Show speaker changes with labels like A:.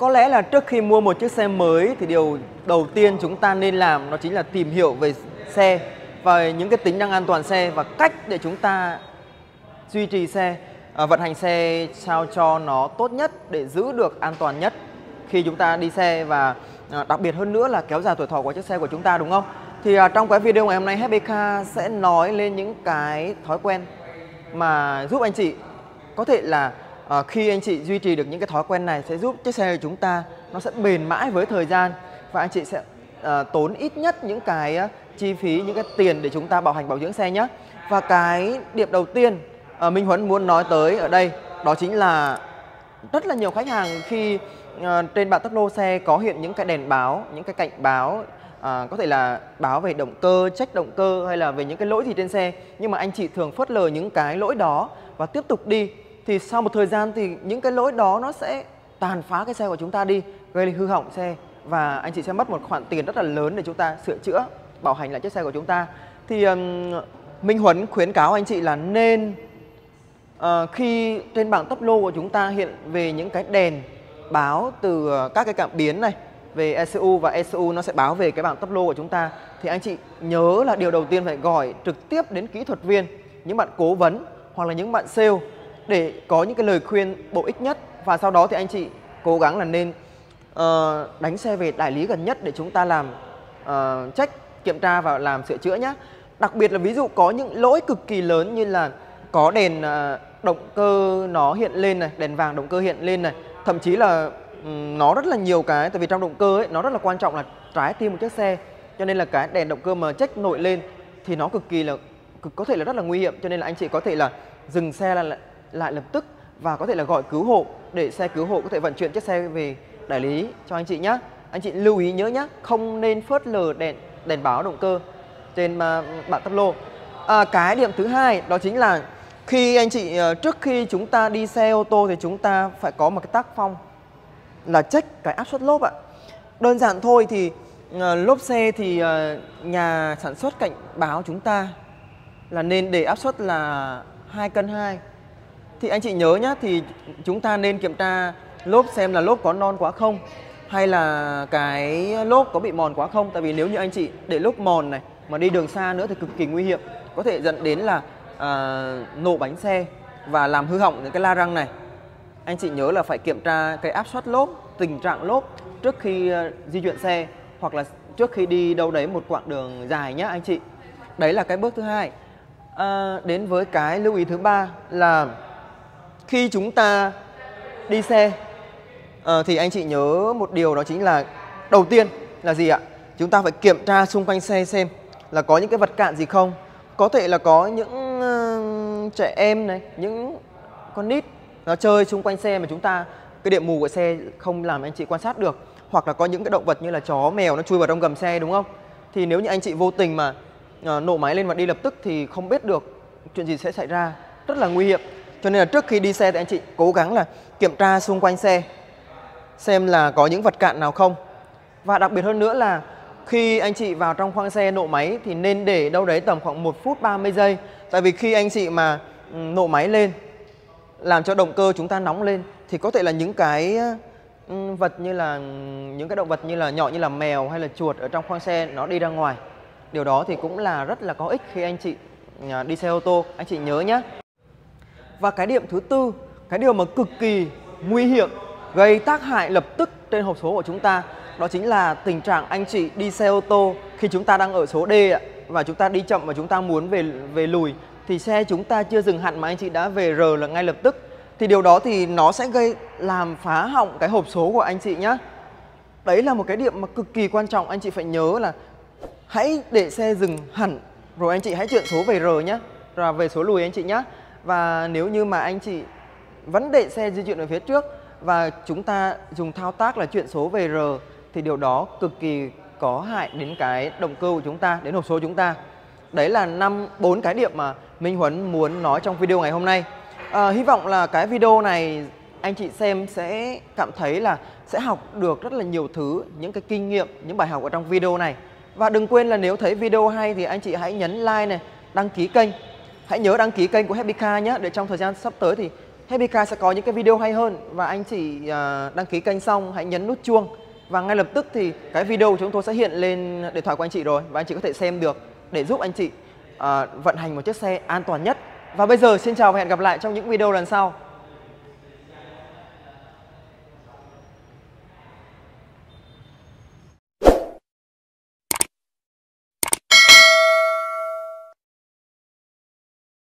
A: Có lẽ là trước khi mua một chiếc xe mới thì điều đầu tiên chúng ta nên làm đó chính là tìm hiểu về xe và những cái tính năng an toàn xe và cách để chúng ta duy trì xe, vận hành xe sao cho nó tốt nhất để giữ được an toàn nhất khi chúng ta đi xe và đặc biệt hơn nữa là kéo dài tuổi thọ của chiếc xe của chúng ta, đúng không? Thì trong cái video ngày hôm nay Happy Car sẽ nói lên những cái thói quen mà giúp anh chị có thể là khi anh chị duy trì được những cái thói quen này sẽ giúp chiếc xe của chúng ta nó sẽ bền mãi với thời gian và anh chị sẽ tốn ít nhất những cái chi phí, những cái tiền để chúng ta bảo hành bảo dưỡng xe nhé. Và cái điểm đầu tiên Minh Huấn muốn nói tới ở đây đó chính là rất là nhiều khách hàng khi trên bảng táp lô xe có hiện những cái đèn báo, những cái cảnh báo có thể là báo về động cơ, check động cơ hay là về những cái lỗi gì trên xe, nhưng mà anh chị thường phớt lờ những cái lỗi đó và tiếp tục đi, thì sau một thời gian thì những cái lỗi đó nó sẽ tàn phá cái xe của chúng ta đi, gây hư hỏng xe và anh chị sẽ mất một khoản tiền rất là lớn để chúng ta sửa chữa, bảo hành lại chiếc xe của chúng ta. Thì Minh Huấn khuyến cáo anh chị là nên khi trên bảng táp lô của chúng ta hiện về những cái đèn báo từ các cái cảm biến này về ECU và ECU nó sẽ báo về cái bảng táp lô của chúng ta, thì anh chị nhớ là điều đầu tiên phải gọi trực tiếp đến kỹ thuật viên, những bạn cố vấn hoặc là những bạn sale để có những cái lời khuyên bổ ích nhất. Và sau đó thì anh chị cố gắng là nên đánh xe về đại lý gần nhất để chúng ta làm check, kiểm tra và làm sửa chữa nhé. Đặc biệt là ví dụ có những lỗi cực kỳ lớn như là có đèn động cơ nó hiện lên này, đèn vàng động cơ hiện lên này, thậm chí là nó rất là nhiều cái, tại vì trong động cơ ấy nó rất là quan trọng là trái tim một chiếc xe, cho nên là cái đèn động cơ mà check nổi lên thì nó có thể là rất là nguy hiểm, cho nên là anh chị có thể là dừng xe lại lập tức và có thể là gọi cứu hộ để xe cứu hộ có thể vận chuyển chiếc xe về đại lý cho anh chị nhé. Anh chị lưu ý nhớ nhé, không nên phớt lờ đèn báo động cơ trên bảng táp lô. Cái điểm thứ hai đó chính là khi anh chị trước khi chúng ta đi xe ô tô thì chúng ta phải có một cái tác phong là check cái áp suất lốp ạ. Đơn giản thôi thì lốp xe thì nhà sản xuất cảnh báo chúng ta là nên để áp suất là 2,2 cân. Thì anh chị nhớ nhá, thì chúng ta nên kiểm tra lốp xem là lốp có non quá không, hay là cái lốp có bị mòn quá không. Tại vì nếu như anh chị để lốp mòn này mà đi đường xa nữa thì cực kỳ nguy hiểm, có thể dẫn đến là nổ bánh xe và làm hư hỏng những cái la răng này. Anh chị nhớ là phải kiểm tra cái áp suất lốp, tình trạng lốp trước khi di chuyển xe hoặc là trước khi đi đâu đấy một quãng đường dài nhé anh chị. Đấy là cái bước thứ hai. Đến với cái lưu ý thứ ba là khi chúng ta đi xe thì anh chị nhớ một điều, đó chính là đầu tiên là gì ạ? Chúng ta phải kiểm tra xung quanh xe xem là có những cái vật cản gì không. Có thể là có những trẻ em này, những con nít nó chơi xung quanh xe mà chúng ta, cái điểm mù của xe không làm anh chị quan sát được. Hoặc là có những cái động vật như là chó, mèo nó chui vào trong gầm xe, đúng không? Thì nếu như anh chị vô tình mà nổ máy lên và đi lập tức thì không biết được chuyện gì sẽ xảy ra, rất là nguy hiểm. Cho nên là trước khi đi xe thì anh chị cố gắng là kiểm tra xung quanh xe xem là có những vật cản nào không. Và đặc biệt hơn nữa là khi anh chị vào trong khoang xe nổ máy thì nên để đâu đấy tầm khoảng 1 phút 30 giây. Tại vì khi anh chị mà nổ máy lên làm cho động cơ chúng ta nóng lên thì có thể là những cái vật như là những cái động vật như là nhỏ như là mèo hay là chuột ở trong khoang xe nó đi ra ngoài. Điều đó thì cũng là rất là có ích khi anh chị đi xe ô tô, anh chị nhớ nhé. Và cái điểm thứ tư, cái điều mà cực kỳ nguy hiểm, gây tác hại lập tức trên hộp số của chúng ta, đó chính là tình trạng anh chị đi xe ô tô khi chúng ta đang ở số D ạ, và chúng ta đi chậm và chúng ta muốn về lùi thì xe chúng ta chưa dừng hẳn mà anh chị đã về R là ngay lập tức. Thì điều đó thì nó sẽ làm phá hỏng cái hộp số của anh chị nhé. Đấy là một cái điểm mà cực kỳ quan trọng, anh chị phải nhớ là hãy để xe dừng hẳn rồi anh chị hãy chuyển số về R nhé, rồi về số lùi anh chị nhé. Và nếu như mà anh chị vẫn để xe di chuyển ở phía trước và chúng ta dùng thao tác là chuyển số về R thì điều đó cực kỳ có hại đến cái động cơ của chúng ta, đến hộp số chúng ta. Đấy là 4 cái điểm mà Minh Huấn muốn nói trong video ngày hôm nay. Hy vọng là cái video này anh chị xem sẽ cảm thấy là sẽ học được rất là nhiều thứ, những cái kinh nghiệm, những bài học ở trong video này. Và đừng quên là nếu thấy video hay thì anh chị hãy nhấn like này, đăng ký kênh. Hãy nhớ đăng ký kênh của Happy Car nhé, để trong thời gian sắp tới thì Happy Car sẽ có những cái video hay hơn, và anh chị đăng ký kênh xong hãy nhấn nút chuông và ngay lập tức thì cái video của chúng tôi sẽ hiện lên điện thoại của anh chị rồi, và anh chị có thể xem được để giúp anh chị vận hành một chiếc xe an toàn nhất. Và bây giờ xin chào và hẹn gặp lại trong những video lần sau.